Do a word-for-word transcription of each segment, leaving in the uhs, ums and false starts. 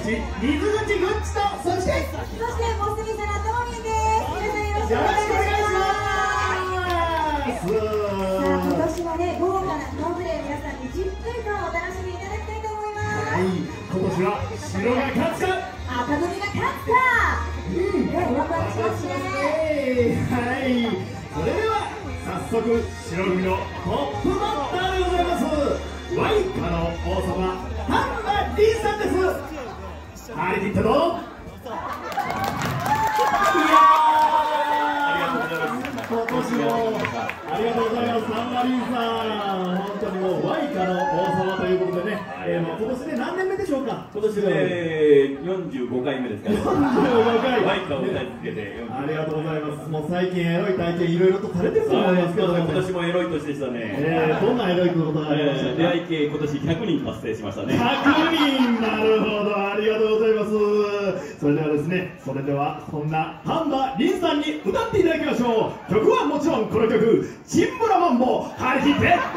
水口グッチと、そしてそしてモスミサナともにんです。皆さんよろしくおよろしくお願いし願いします。 ます。さあ今年はね豪華なコンプレイ皆さんにじゅっぷんかんお楽しみいただきたいと思います。 はい、今年は白が勝つか赤組が勝つか、うんね、ワクワクしますね。 はい、それでは早速白組のトップバッターでございます。ワイカの王様丹波凛さんです。張り切ってどうぞ。いやー、今年もありがとうございます。丹波凛さん、本当にもうワイカの王様ということでね、えー、もう今年で何年目でしょうか。 今年でよんじゅうごかいめですかね。よんじゅうごかいワイカを歌い続けて。 ありがとうございます。もう最近エロい体験いろいろとされてると思いますけど、ね、 今年もエロい年でしたね。 えー、どんなエロいことがありましたか。 出会い系今年ひゃくにん達成しましたね。 ひゃくにん、なるほど、ありがとうございます。それではですね、それではそんな丹波凛さんに歌っていただきましょう。曲はもちろんこの曲、チンブラマンボ、張り切ってどうぞ。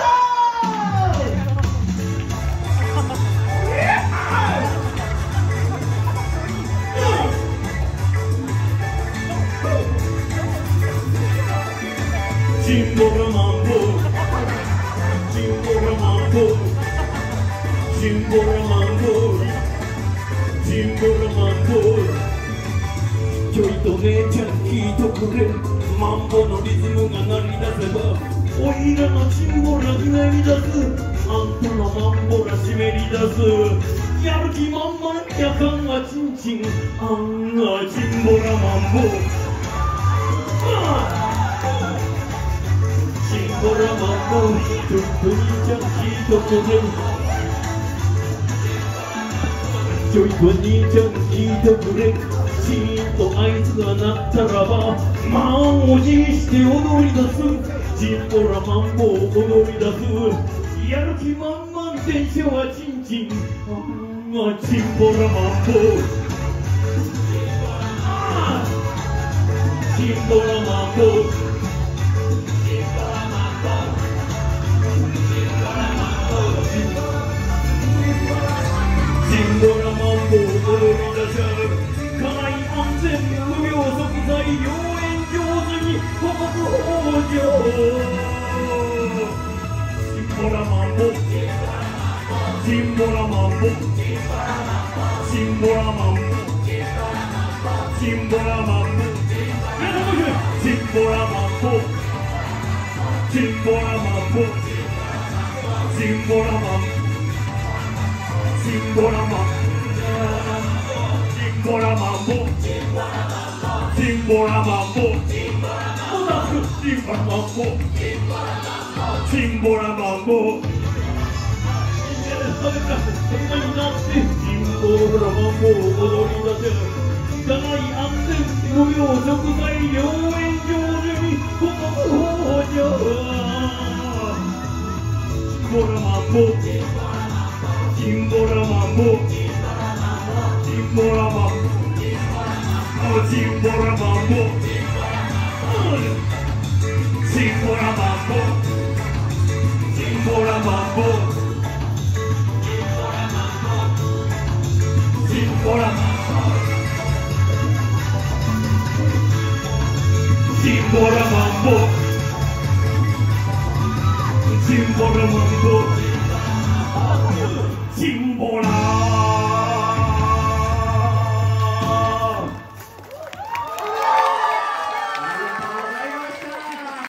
チンボラマンボ、チンボラマンボ、チンボラマンボ、チンボラマンボ。ちょいと姉ちゃん聞いとくれ、マンボのリズムが鳴り出せば、おいらのチンボラひねり出す、あんたのマンボラ湿り出す。やる気満々やかんがチンチン、あんがチンボラマンボ。チンボラマンボ、ちょっと兄ちゃん聞いとくれ、ちょいと兄ちゃん聞いとくれ。チーンと合図が鳴ったらば、満を持して踊り出す。チンボラマンボ踊り出す。やる気満々電車はチンチン、ああチンボラマンボ。チンボラマンボ。チンボラマンボ踊り出しゃる。家内安全無病息災、良縁上手に五穀豊穣。チンボラマンボ、チンボラマンボ、チンボラマンボ、チンボラマンボ、チンボラマンボ、チンボラマンボ、チンボラマンボ、チンボラマンボ、チンボラマンボ、チンボラマンボ、おたくチンボラマンボ、チンボラマンボ。それからそんなになってチンボラマンボ踊り出せる。家内安全無病息災、良縁成就に五穀豊穣。チンボラマンボ、チンボラマンボ、チンボラマンボ、チンボラマンボ。